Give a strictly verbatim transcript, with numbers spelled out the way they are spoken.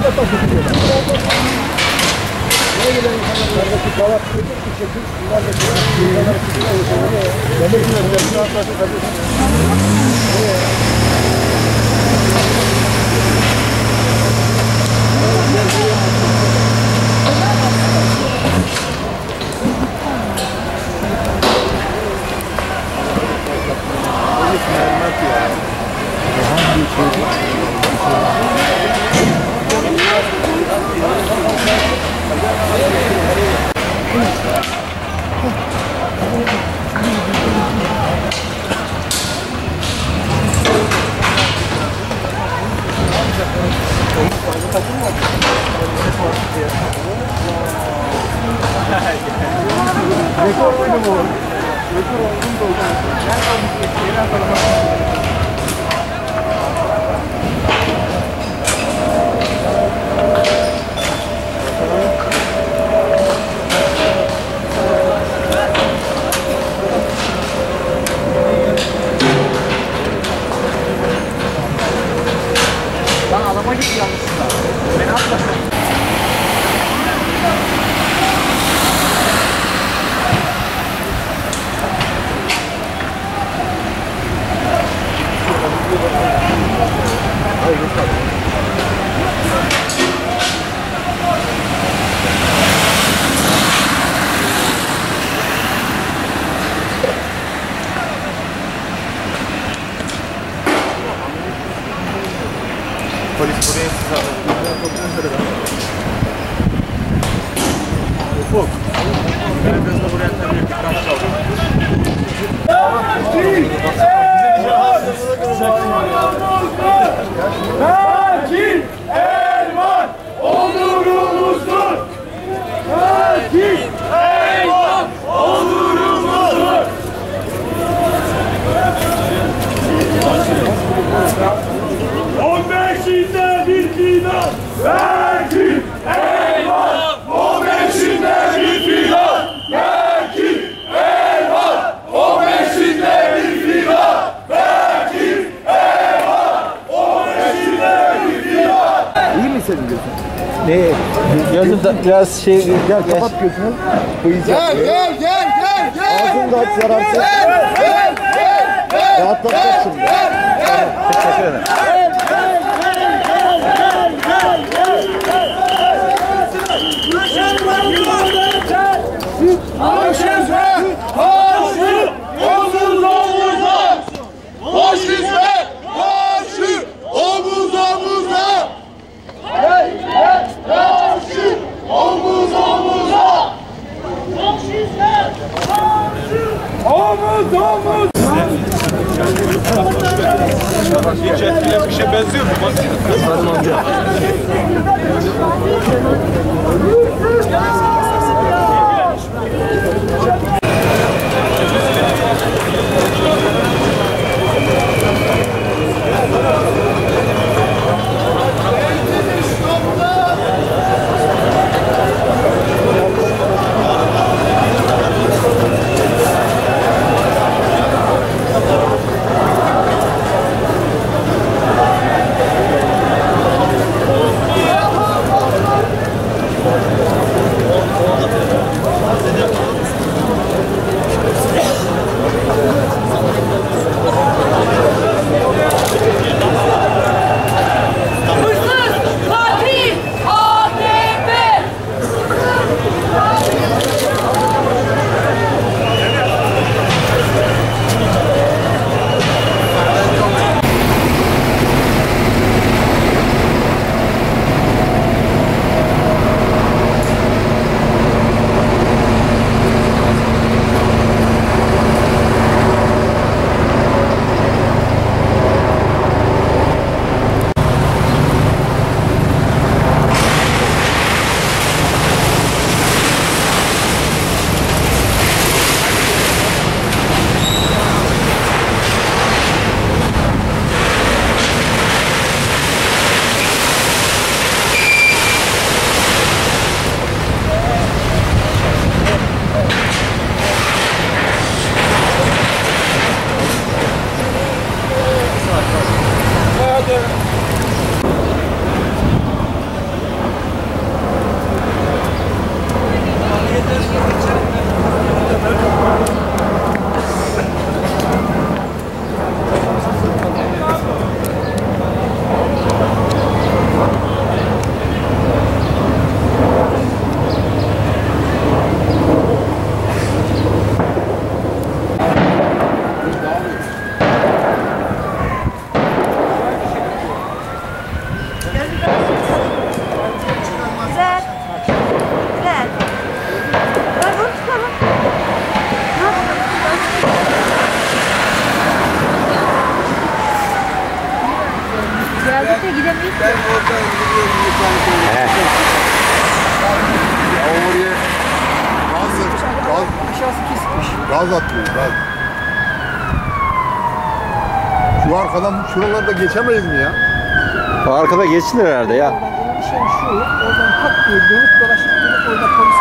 Buraya gelen insanlardaki kavat kötü bir şekil, bunlar da insanlar sıkıntı yaşanıyor. Demek ki bir saat sonra tabii. Rekor oyunu mu? Rekor oyunu da oldu. Nerede olmuş? Yeni atalım. Lan adama git yanlışlıkla. Beni atma. Polis buraya sizi alır. Ufuk. Benim kızla buraya tabii ki kaç kaldı. Lakin Elvan onurumuzdur. Lakin Elvan onurumuzdur. On beşinde bir final. Lakin Elvan on beşinde bir final. Lakin Elvan on beşinde bir final. Lakin Elvan on beşinde bir final. İyi mi senin gözün? Ne? Gözüm da biraz şey... Gel kapat gözünü. Gel gel gel gel gel. Ağzını da aç yararsın. Gel gel gel. Rahatlatacak şimdi. Teşekkür ederim. Faşizme karşı omuz omuza. Faşizme karşı omuz omuza. Faşizme karşı omuz omuza. Faşizme karşı omuz omuza. Hiç etkilen bir şey benziyor mu? Sarın amca. Thank you. Geldik de gidemeyiz. Ben oradan gidiyorum bir tane. He. Ya oraya gaz, gaz, Aşağısı kesikmiş. gaz atıyor, gaz. Şu arkadan şuralarda geçemeyiz mi ya? O arkada geçilir herhalde ya. Oradan onun bir şey şu. Oradan pat diye dönüp dolaşıp dönüp orada polis